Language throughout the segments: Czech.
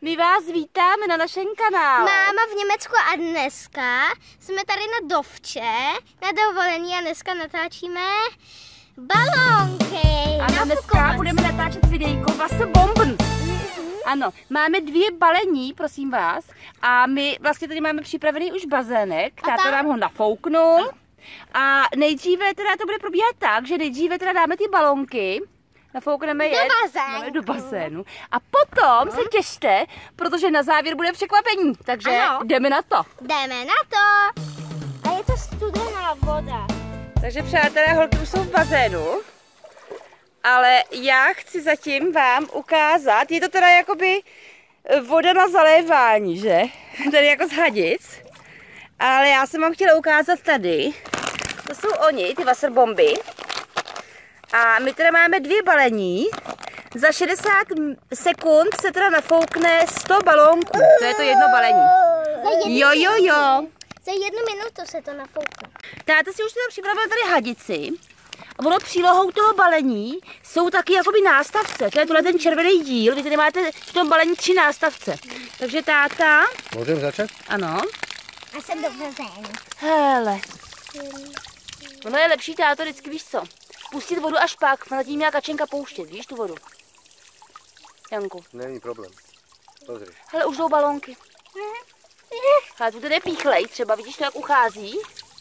My vás vítáme na našem kanálu. Máma v Německu a dneska jsme tady na Dovče, na dovolení a dneska natáčíme balónky. Ano, dneska budeme natáčet videjko Wasserbomben. Ano, máme 2 balení, prosím vás. A my vlastně tady máme připravený už bazének. Táta nám ho nafouknul. A nejdříve teda to bude probíhat tak, že nejdříve teda dáme ty balónky. Nafoukneme je do bazénu. A potom se těšte, protože na závěr bude překvapení. Takže jdeme na to. Jdeme na to. A je to studená voda. Takže přátelé, holky už jsou v bazénu. Ale já chci zatím vám ukázat, je to teda jakoby voda na zalévání, že? Tady jako z hadic. Ale já jsem vám chtěla ukázat tady. To jsou oni, ty Wasserbomby. A my teda máme 2 balení. Za 60 sekund se teda nafoukne 100 balónků. To je to jedno balení. Jo. Za 1 minutu se to nafoukne. Táta si už teda připravil tady hadici. A ono přílohou toho balení jsou taky jakoby nástavce. To je tohle ten červený díl. Vy tady máte v tom balení 3 nástavce. Takže táta... Můžeme začít? Ano. A jsem do bazénu. Hele. Ono je lepší, táto, vždycky víš co? Pustit vodu až pak, zatím měla Kačenka pouštět, víš tu vodu? Janku. Není problém. Pozri. Hele, už jdou balónky. Ale tu tady je píchlej, třeba vidíš to, jak uchází?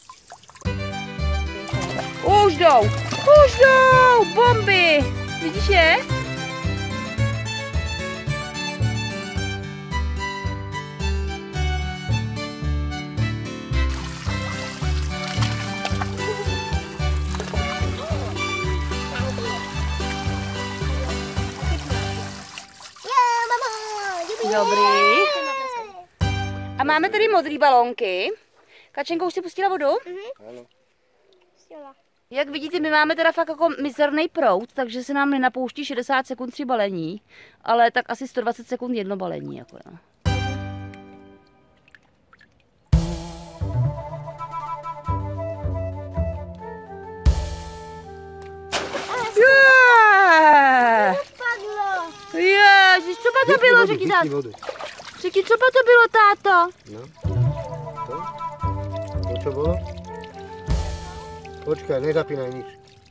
Už jdou! Bomby! Vidíš je? Dobrý. A máme tady modrý balónky. Kačenko, už si pustila vodu? Ano. Jak vidíte, my máme teda fakt jako mizerný proud, takže se nám nenapouští 60 sekund 3 balení, ale tak asi 120 sekund 1 balení. Jako, no. Ježiš, co by to bylo, řekni táto? Řekni, co by to bylo, táto? No, to čo bylo? Počkej, nezapínaj nič.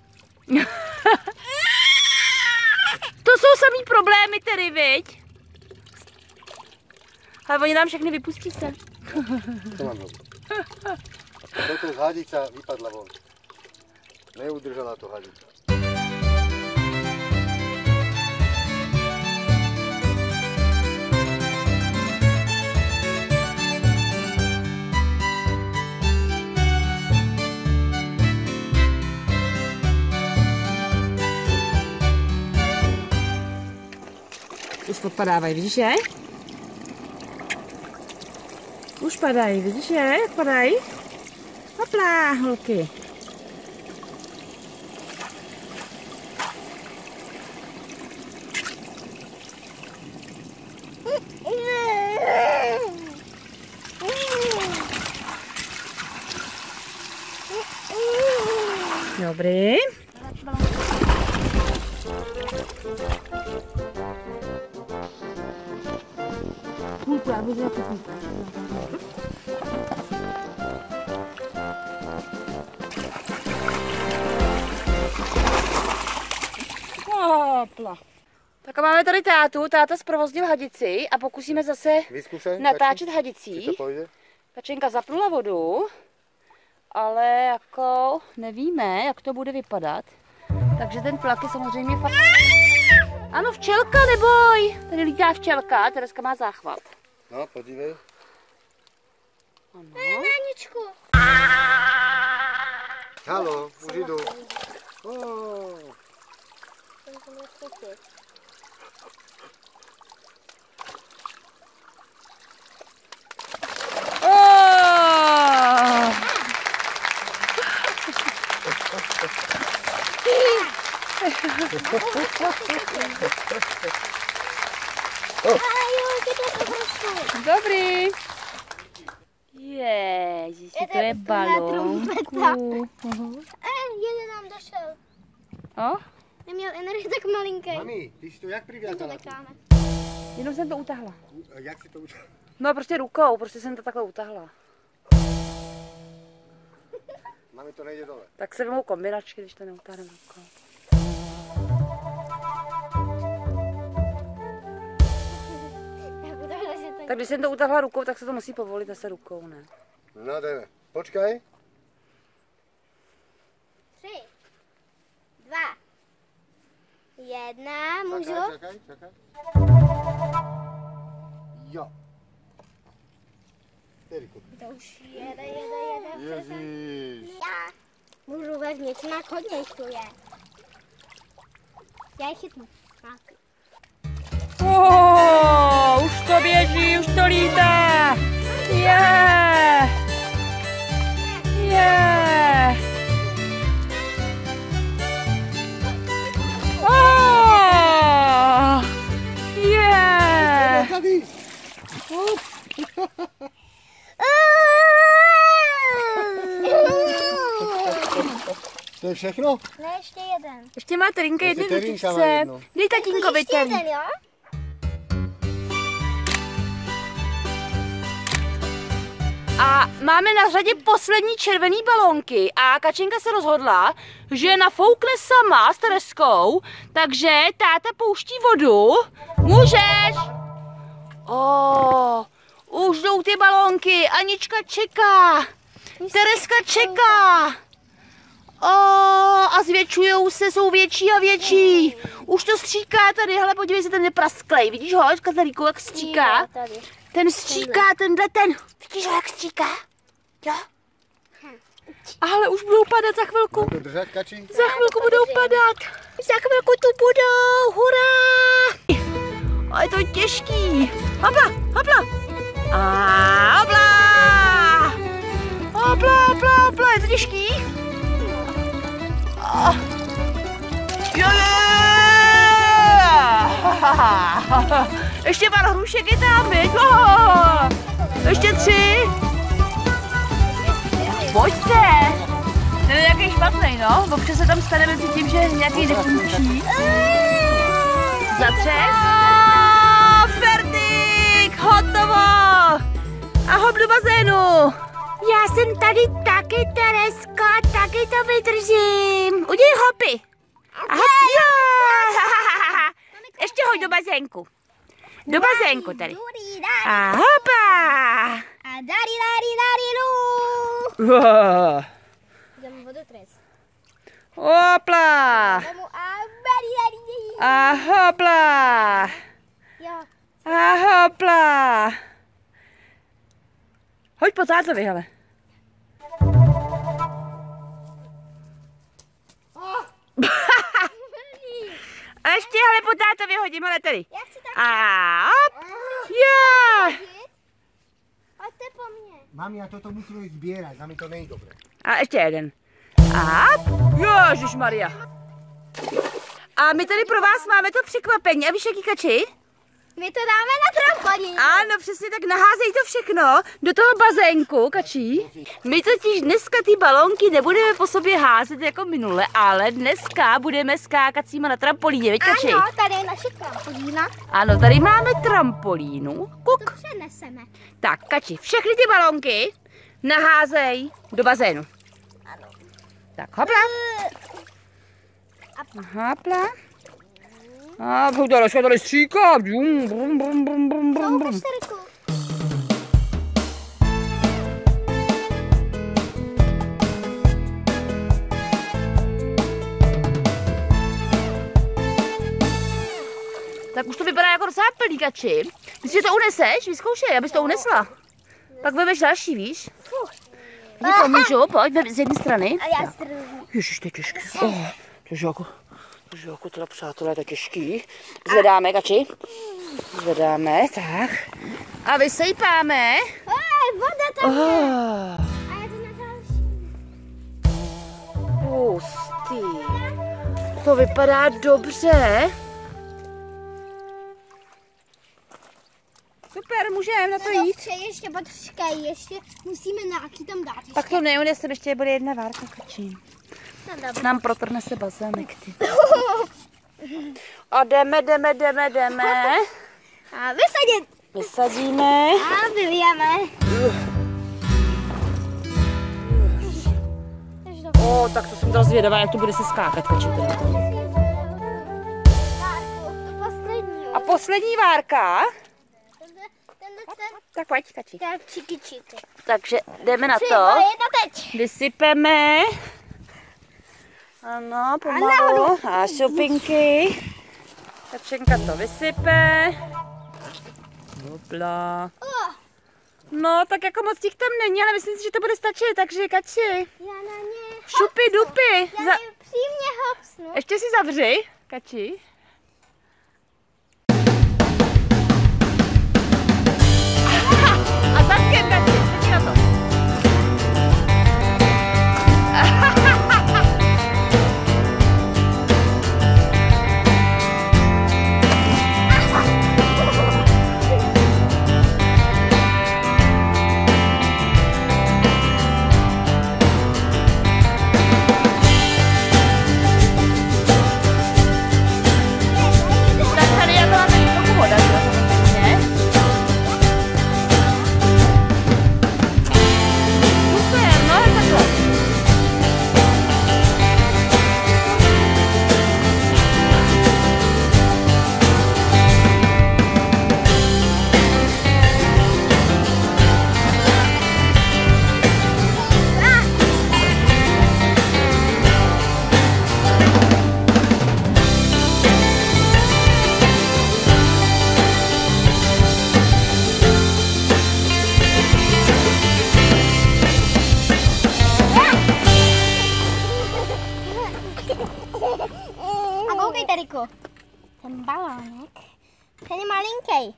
To jsou samý problémy tedy, viď? Ale oni nám všechny vypustí se. Co mám robiť? Toto z hadica vypadla von. Neudržala to hadica. Už odpadávají, vidíš je? Už padají, vidíš je? Jak padají? Hopla, holky. Dobrý. Hopla. Tak a máme tady tátu, táta zprovoznil hadici a pokusíme zase natáčet hadicí. Kačenka zapnula vodu, ale jako nevíme, jak to bude vypadat. Takže ten tlak je samozřejmě fakt... Ano, včelka, neboj! Tady lítá včelka, Tereska má záchvat. No, podívej. Ano. Náničku. Haló, už jdu. Oh. Dobrý. Ježiši, to je balónku. Jeden nám došel. O? Neměl energii tak malinký. Mami, ty jsi to jak priviazala? Jenom jsem to utahla. Jak si to udělal? No prostě rukou, prostě jsem to takhle utahla. Mami, to nejde dole. Tak se vemou kombinačky, když to neutáhneme rukou. Tak když jsem to utahla rukou, tak se to musí povolit zase rukou, ne? No jdeme. Počkej. 3, 2, 1, můžu? Čekaj. Jo. Eriku. To už jede. Ježíš. Já můžu vevnitř, na chodníku je. Já je chytnu. Tak. Už to běží, už to lítá. Tady. To je všechno? Ne, ještě jeden. Ještě má Terinka jednu Terinka má ručičce. jednu. Dej tatínkovi Ještě ten. jeden, jo? A máme na řadě poslední červený balónky a Kačenka se rozhodla, že nafoukne sama s Tereskou, takže táta pouští vodu. Můžeš! Už jdou ty balónky, Anička čeká, Tereska čeká. A zvětšujou se, jsou větší a větší. Už to stříká tady, hele, podívej se, ten je prasklej, vidíš ho, Kataríku, jak stříká? Jo, tady. Ten stříká, ten. Vidíš ho, jak stříká? Jo? Ale už budou padat za chvilku. Mám to držet, Kači? Za chvilku budou padat. Za chvilku tu budou. Hurá! A je to těžký. Hopla. A hopla. Hopla. Je to těžký? Jo. Ještě pár hrušek je tam, viď? Ještě 3. Pojďte. Ten je nějaký špatnej, no. Občas se tam stane mezi tím, že nějaký nefunkční. Za 3. Ferdik, hotovo. A hop do bazénu. Já jsem tady taky, Teresko, taky to vydržím. Udělej hopy. A hop, jo. Ještě hoď do bazénku. Do bazénku tady. A hopa. A dari lu. Jdeme vodu tres. Hopla. A hopla. Jo. A hopla. Hoď po tátovi, hele. A ještě, hele, po tátovi hodím, hele, tady. Já chci tak. A hop. Jo. Pojďte po mně. Mami, já toto musím jít sbírat, za mě to není dobré. A ještě jeden. A hop. Ježišmarja. A my tady pro vás máme to překvapení. A víš, jaký, Kači? My to dáme na trampolín. Ano, přesně tak, naházej to všechno do toho bazénku, Kačí. My totiž dneska ty balónky nebudeme po sobě házet jako minule, ale dneska budeme skákat s nima na trampolíně, veď, Kači? Ano, tady je naše trampolína. Ano, tady máme trampolínu. Kuk. To přeneseme. Tak, Kači, všechny ty balónky naházej do bazénu. Ano. Tak, hopla. Hopla. A Tereska tady stříká. Brum, brum, brum, brum, brum, brum, brum. Tak už to vypadá jako docela plný, Kači. Myslíš, že to uneseš? Vyzkoušej, abys to unesla. Pak vemeš další, víš? Mě pomůžu, pojď z jedné strany. A já strůžu. Ježiš, to je těžké. Takže jako teda, přátelé, to je těžký. Zvedáme, Kači. Zvedáme, tak. A vysejpáme. Voda tam je. A je to na další. Pustý. To vypadá dobře. Super, můžeme na to jít. Dobře, ještě počkej, ještě musíme nějaký tam dát. Ještě. Tak to neunesem, ještě bude jedna várka, Kači. No, dobře. Nám protrhne se bazének, ty. A jdeme. A vysadit. Vysadíme. A vylijeme. Tak to jsem byla zvědavá, jak to bude se skákat, Kači. A poslední várka. Tak pojď, Kači. Takže jdeme na to. Vysypeme. Ano, pomalu. A šupinky. Kačenka to vysype. Hopla. No, tak jako moc těch tam není, ale myslím si, že to bude stačit, takže Kači. Šupy, dupy. Přímě hopsnu. Ještě si zavři, Kači. A zadkem, Kači, pojď na to. Ten balónek, ten je malinký.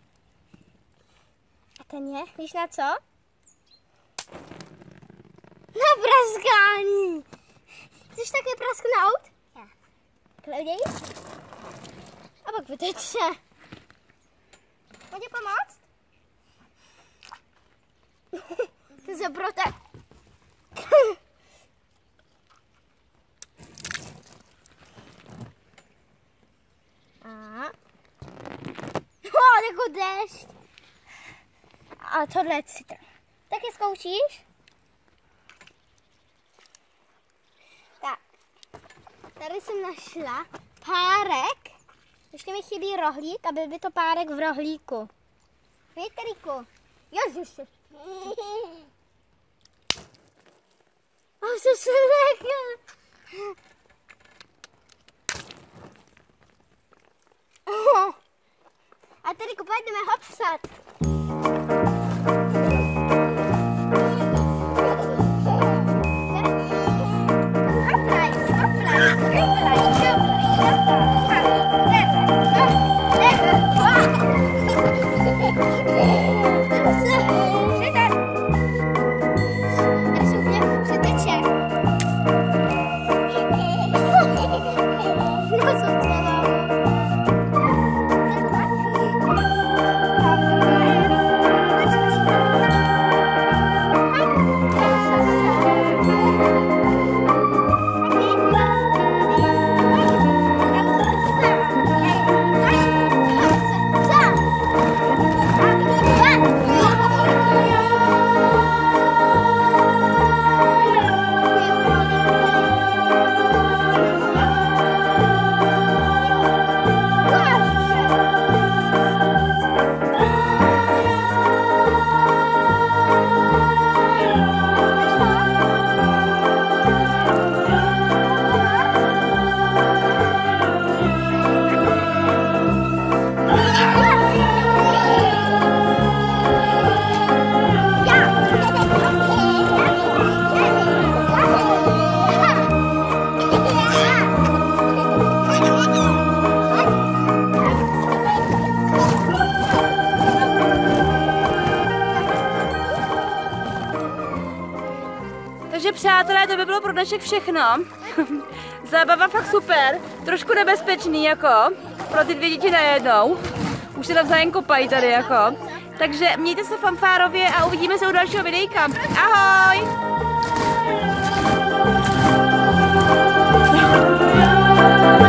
A ten je, víš na co? Na praskání. Chceš také prasknout? Já. Kleudej. A pak vyteče. Pojď pomoct? To je zabrote. Jako déšť. A tohle je citr. Taky zkoušíš? Tak. Tady jsem našla párek. Ještě mi chybí rohlík, aby by to párek v rohlíku. Víš, Teriku? Ježiši. Co jsem řekla? A tady jdeme hopsat. Takže přátelé, to by bylo pro dnešek všechno. Zábava fakt super, trošku nebezpečný jako, pro ty dvě děti najednou. Už se navzájem kopají tady jako. Takže mějte se fanfárově a uvidíme se u dalšího videjka. Ahoj!